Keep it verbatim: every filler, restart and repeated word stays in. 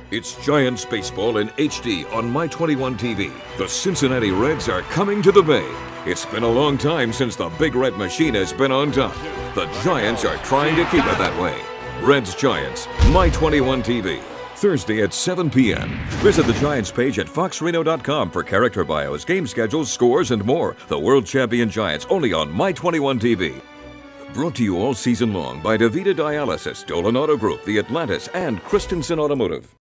It's Giants baseball in H D on My twenty-one T V. The Cincinnati Reds are coming to the Bay. It's been a long time since the Big Red Machine has been on top. The Giants are trying to keep it that way. Reds Giants, My twenty-one T V. Thursday at seven p m Visit the Giants page at fox reno dot com for character bios, game schedules, scores, and more. The world champion Giants only on My twenty-one T V. Brought to you all season long by DaVita Dialysis, Dolan Auto Group, The Atlantis, and Christensen Automotive.